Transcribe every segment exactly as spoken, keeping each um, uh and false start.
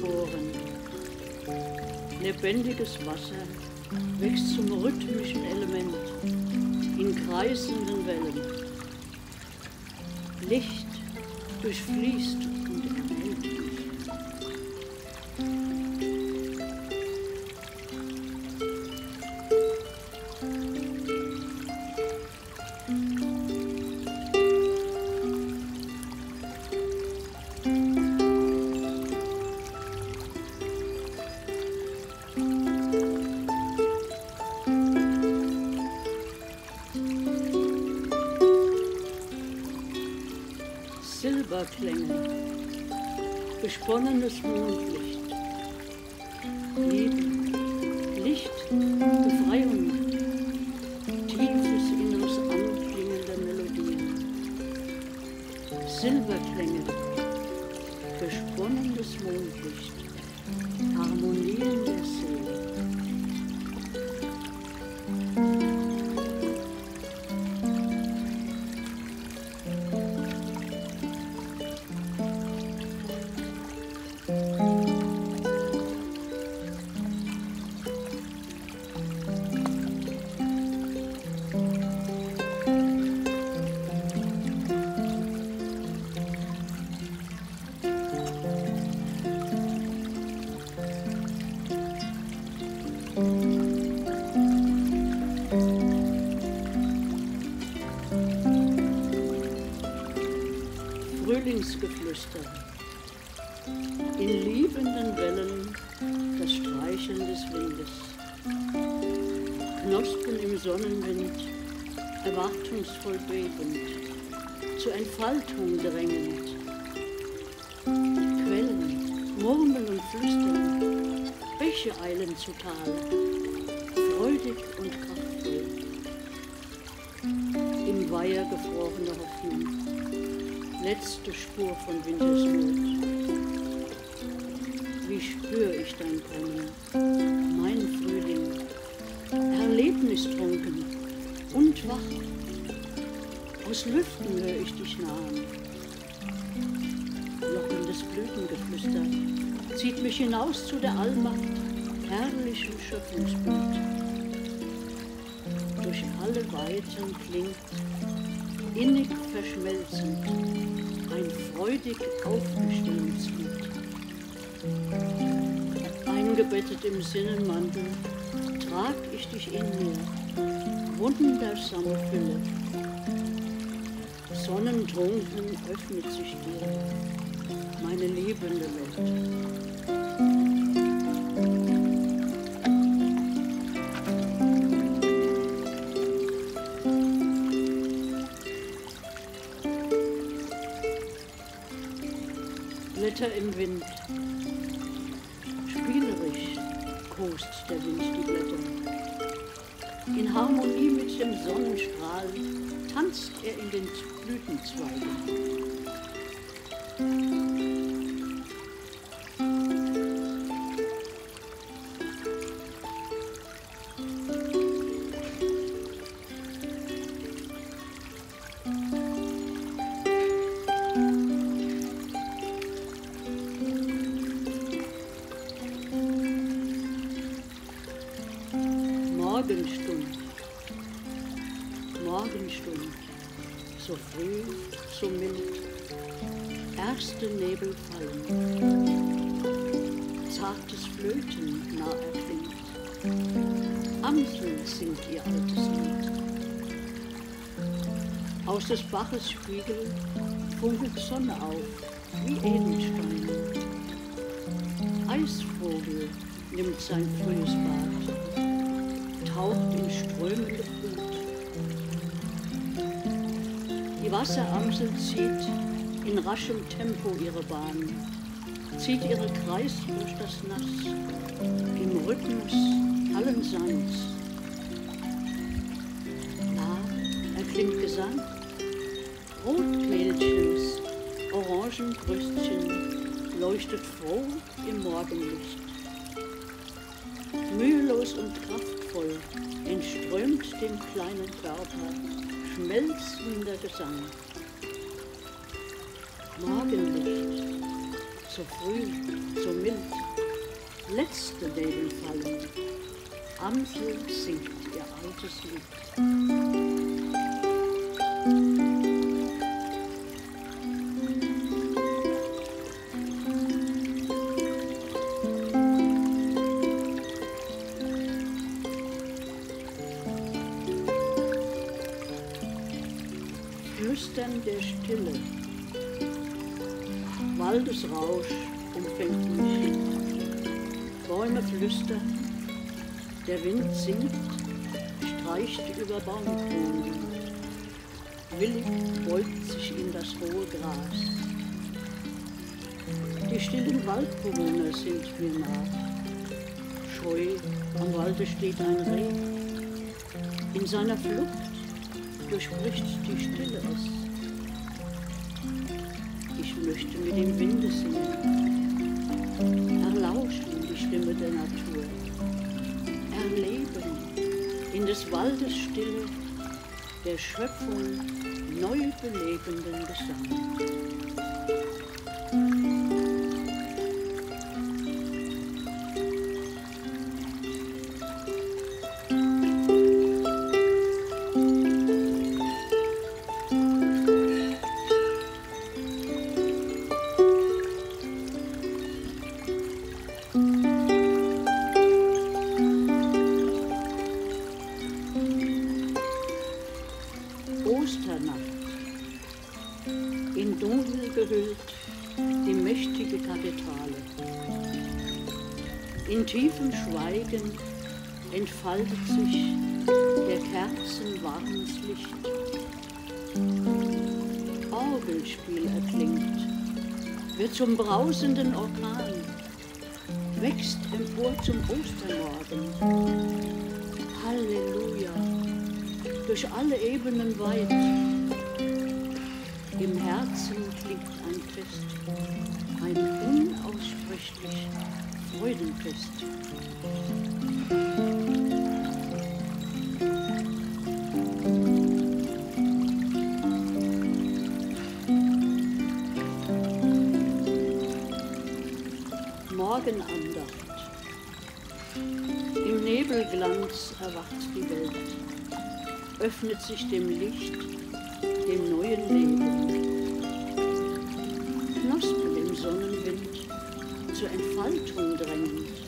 geboren. Lebendiges Wasser wächst zum rhythmischen Element in kreisenden Wellen. Licht durchfließt und erhält mich. Silberklänge, gesponnenes Mondlicht, Liebe, Licht, Befreiung, tiefes inneres Anklingen der Melodien. Silberklänge, gesponnenes Mondlicht, Harmonien der Seele. Frühlingsgeflüster, in liebenden Wellen das Streicheln des Windes, Knospen im Sonnenwind, erwartungsvoll bebend, zur Entfaltung drängend, Quellen, murmeln und flüstern, Bäche eilen zu Tal, freudig und kraftvoll, im Weiher gefrorene Hoffnung, letzte Spur von Wintersmut. Wie spür ich dein Kommen, mein Frühling, erlebnistrunken und wach. Aus Lüften höre ich dich nahen. Lockendes Blütengeflüster zieht mich hinaus zu der Allmacht, herrlichem Schöpfungsbild. Durch alle Weiten klingt, innig verschmelzend, ein freudig Aufgestehenslied. Eingebettet im Sinnenmantel trag ich dich in mir, wundersame Fülle. Sonnentrunken öffnet sich dir meine liebende Welt. Blätter im Wind, spielerisch kost der Wind die Blätter. In Harmonie mit dem Sonnenstrahl tanzt er in den Blütenzweigen. Morgenstund, Morgenstund, so früh, so mild, erste Nebel fallen, zartes Flöten nah erklingt, Amsel singt ihr altes Lied. Aus des Baches Spiegel funkelt Sonne auf, wie Edelsteine. Eisvogel nimmt sein frühes Bad, taucht in strömende Flut. Die Wasseramsel zieht in raschem Tempo ihre Bahn, zieht ihre Kreis durch das Nass, im Rhythmus allen Seins. Da erklingt Gesang, Rotkehlchens Orangenbrüstchen leuchtet froh im Morgenlicht. Mühelos und kraftvoll entströmt dem kleinen Körper schmelzender Gesang. Morgenlicht, so früh, so mild, letzte Nebel fallen. Amsel singt ihr altes Lied. Flüstern der Stille, Waldesrausch umfängt mich, Bäume flüstern, der Wind singt, streicht über Baumkronen, willig beugt sich in das hohe Gras. Die stillen Waldbewohner sind mir nah, scheu am Walde steht ein Reh, in seiner Flucht durchbricht die Stille es. Ich möchte mit dem Winde singen, erlauschen die Stimme der Natur, erleben in des Waldes Stille der Schöpfung neu belebenden Gesang. Osternacht, in Dunkel gehüllt die mächtige Kathedrale. In tiefem Schweigen entfaltet sich der Kerzen warmes Licht. Orgelspiel erklingt, wird zum brausenden Orkan, wächst empor zum Ostermorgen. Halleluja! Durch alle Ebenen weit. Im Herzen klingt ein Fest, ein unaussprechlich Freudenfest. Morgenandacht. Im Nebelglanz erwacht die Welt, öffnet sich dem Licht, dem neuen Leben. Knospen im Sonnenwind zur Entfaltung drängend.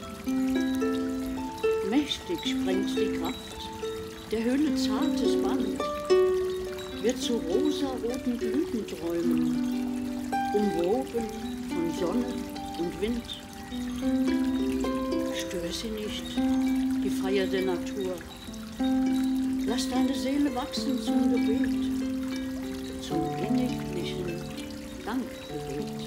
Mächtig sprengt die Kraft der Hülle zartes Band, wird zu rosaroten Blütenträumen, umwoben von Sonne und Wind. Stör sie nicht, die Feier der Natur. Lass deine Seele wachsen zum Gebet, zum inniglichen Dankgebet.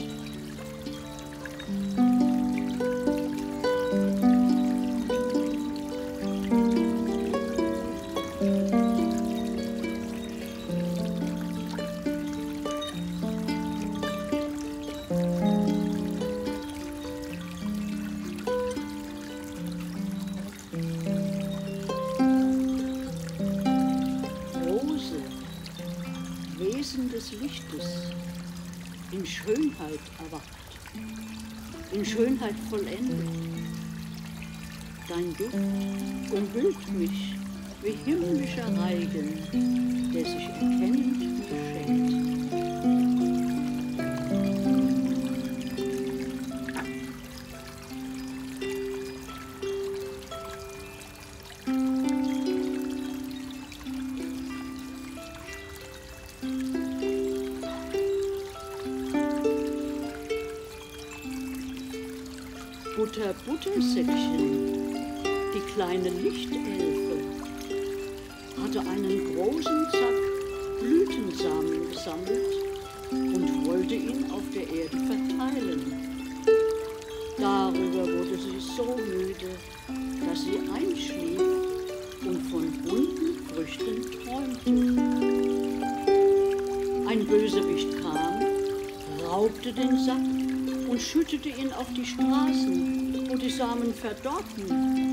Wesen des Lichtes, in Schönheit erwacht, in Schönheit vollendet. Dein Duft umhüllt mich wie himmlischer Reigen, der sich erkennend mir schenkt. Butter, Buttersäckchen, die kleine Lichtelfe, hatte einen großen Sack Blütensamen gesammelt und wollte ihn auf der Erde verteilen. Darüber wurde sie so müde, dass sie einschlief und von bunten Früchten träumte. Ein Bösewicht kam, raubte den Sack und schüttete ihn auf die Straßen, wo die Samen verdorrten.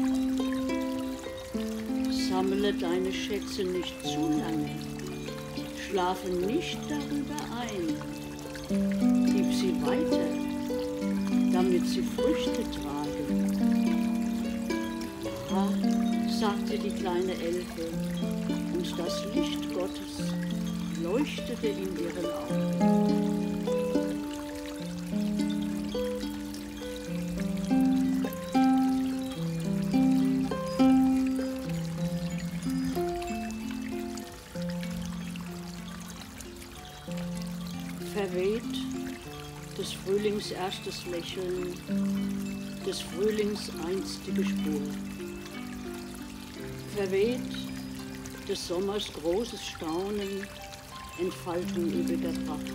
Sammle deine Schätze nicht zu lange, schlafe nicht darüber ein, gib sie weiter, damit sie Früchte tragen. sagte die kleine Elfe, und das Licht Gottes leuchtete in ihren Augen. Verweht des Frühlings erstes Lächeln, des Frühlings einstige Spur. Verweht des Sommers großes Staunen, Entfaltung üppiger Pracht.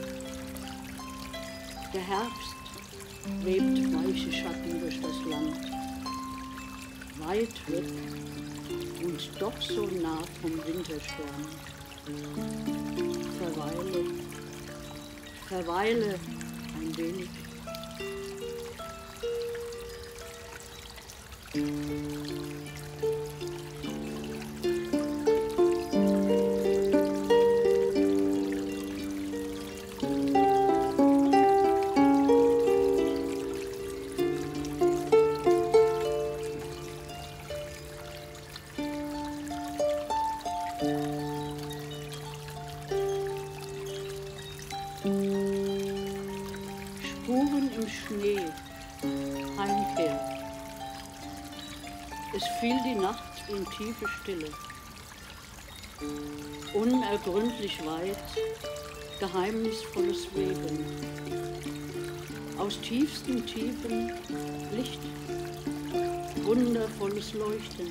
Der Herbst webt weiche Schatten durch das Land, weit weg und doch so nah vom Winterstern. Verweile, verweile ein wenig. Spuren im Schnee, Heimkehr. Es fiel die Nacht in tiefe Stille. Unergründlich weit, geheimnisvolles Weben. Aus tiefsten Tiefen Licht, wundervolles Leuchten.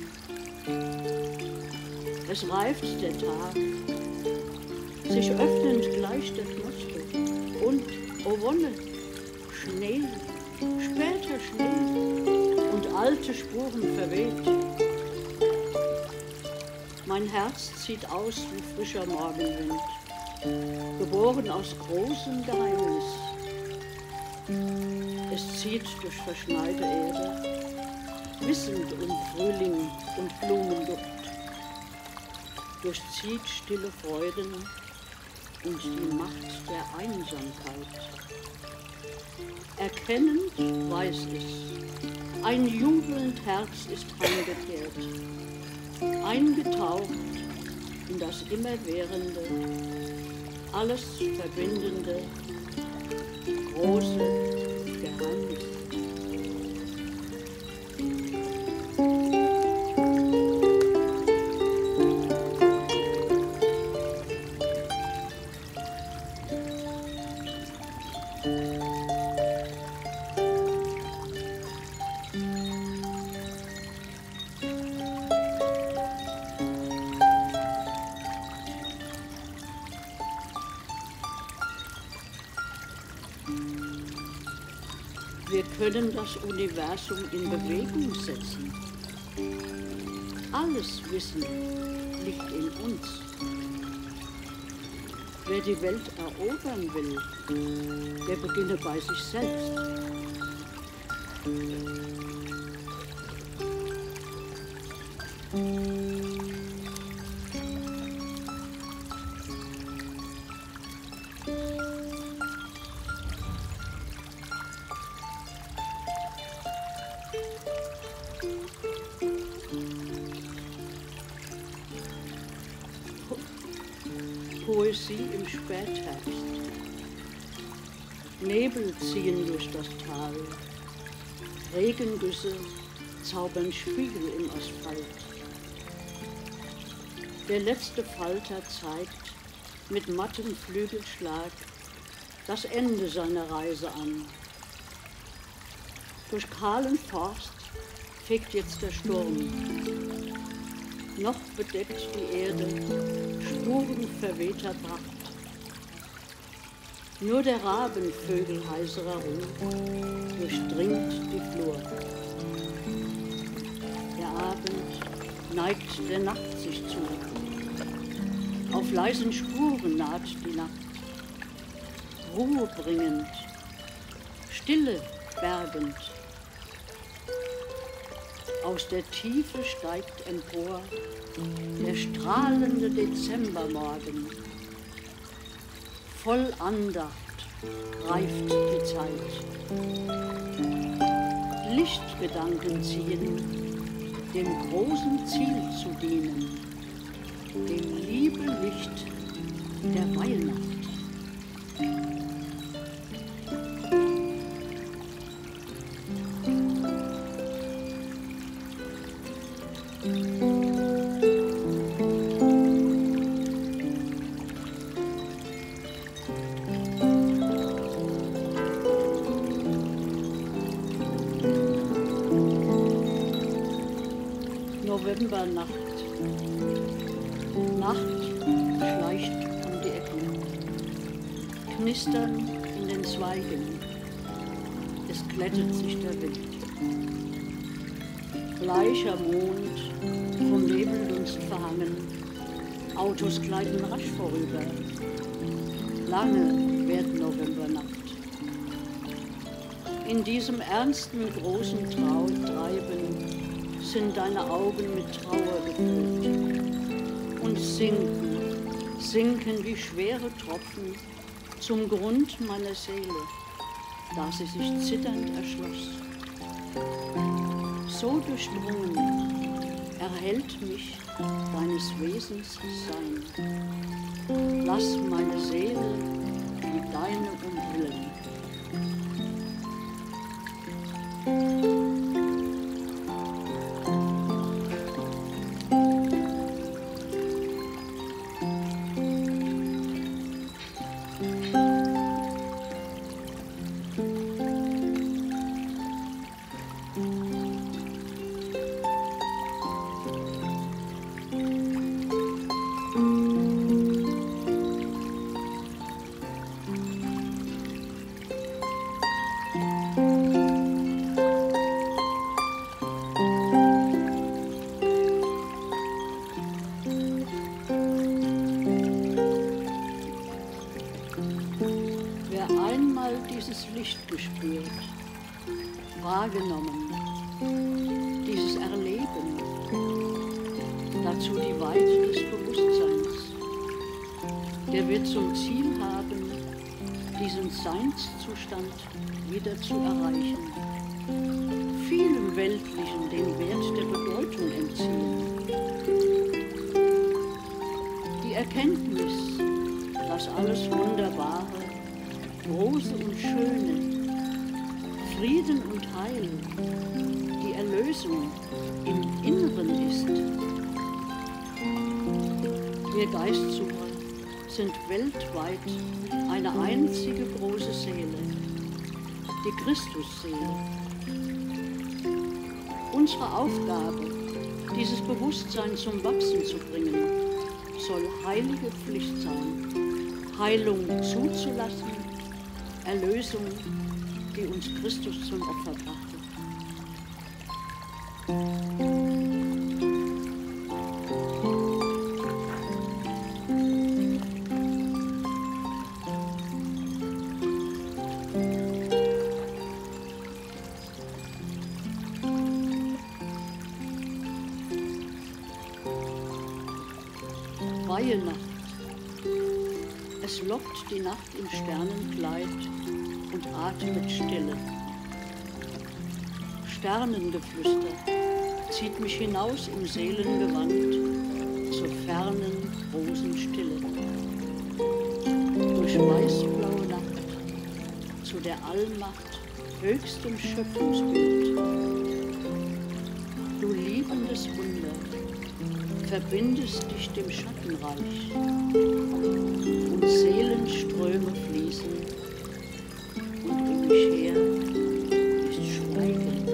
Es reift der Tag, sich öffnend gleich der Knospe. Und, o Wonne, Schnee, später Schnee und alte Spuren verweht. Mein Herz zieht aus wie frischer Morgenwind, geboren aus großem Geheimnis. Es zieht durch verschneite Erde, wissend um Frühling und Blumenduft, durchzieht stille Freuden und die Macht der Einsamkeit. Erkennend weiß es, ein jubelnd Herz ist heimgekehrt, eingetaucht in das Immerwährende, alles verbindende, große Geheimnis. Wir können das Universum in Bewegung setzen. Alles Wissen liegt in uns. Wer die Welt erobern will, der beginne bei sich selbst. Poesie im Spätherbst. Nebel ziehen durch das Tal. Regengüsse zaubern Spiegel im Asphalt. Der letzte Falter zeigt mit mattem Flügelschlag das Ende seiner Reise an. Durch kahlen Forst fegt jetzt der Sturm. Noch bedeckt die Erde Spuren verwehter Pracht. Nur der Rabenvögel heiserer Ruf durchdringt die Flur. Der Abend neigt der Nacht sich zu. Auf leisen Spuren naht die Nacht. Ruhe bringend, Stille bergend. Aus der Tiefe steigt empor der strahlende Dezembermorgen. Voll Andacht reift die Zeit. Lichtgedanken ziehen dem großen Ziel zu dienen, dem Liebe-Licht der Weihnacht. Novembernacht. Nacht schleicht um die Ecken. Knistern in den Zweigen. Es glättet sich der Wind. Bleicher Mond, vom Nebeldunst verhangen. Autos gleiten rasch vorüber. Lange währt Novembernacht. In diesem ernsten, großen Trau Treiben sind deine Augen mit Trauer gefüllt und sinken, sinken wie schwere Tropfen zum Grund meiner Seele, da sie sich zitternd erschloss. So durchdrungen erhellt mich deines Wesens Sein. Lass meine Seele die deine umhüllen. Dieses Licht gespürt, wahrgenommen, dieses Erleben, dazu die Weite des Bewusstseins, der wird zum Ziel haben, diesen Seinszustand wieder zu erreichen, vielem Weltlichen den Wert der Bedeutung entziehen. Die Erkenntnis, dass alles Wunderbare, Große und Schöne, Frieden und Heil, die Erlösung im Inneren ist. Wir Geistsucher sind weltweit eine einzige große Seele, die Christusseele. Unsere Aufgabe, dieses Bewusstsein zum Wachsen zu bringen, soll heilige Pflicht sein, Heilung zuzulassen, Erlösung, die uns Christus zum Opfer brachte. Weihnacht. Es lockt die Nacht im Sternenkleid und atmet Stille. Sternengeflüster zieht mich hinaus im Seelengewand zur fernen, großen Stille. Durch weißblaue Nacht zu der Allmacht höchstem Schöpfungsbild. Du liebendes Wunder, verbindest dich dem Schattenreich und Seelenströme fließen und um mich her ist Schweigen.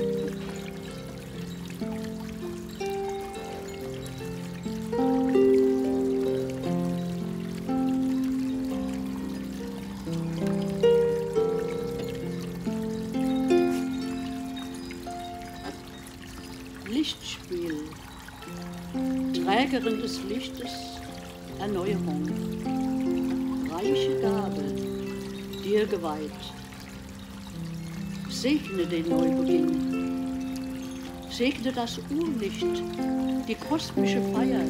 Lichtspiel, Trägerin des Lichtes, Erneuerung, reiche Gabe, dir geweiht. Segne den Neubeginn, segne das Urlicht, die kosmische Feier,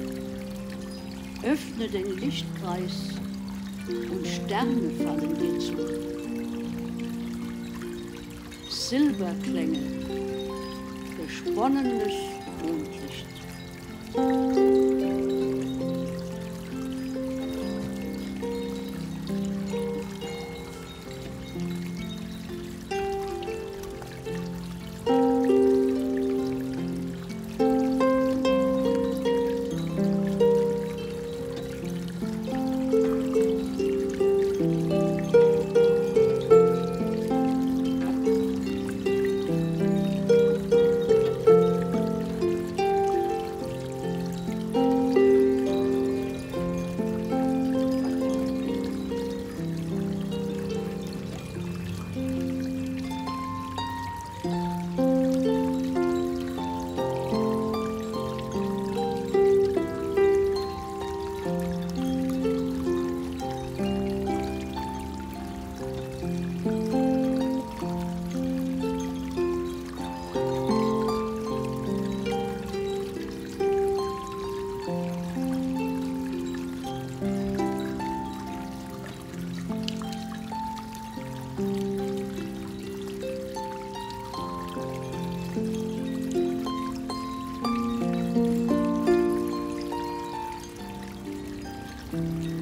öffne den Lichtkreis und Sterne fallen dir zu. Silberklänge, gesponnenes Mondlicht. Thank you.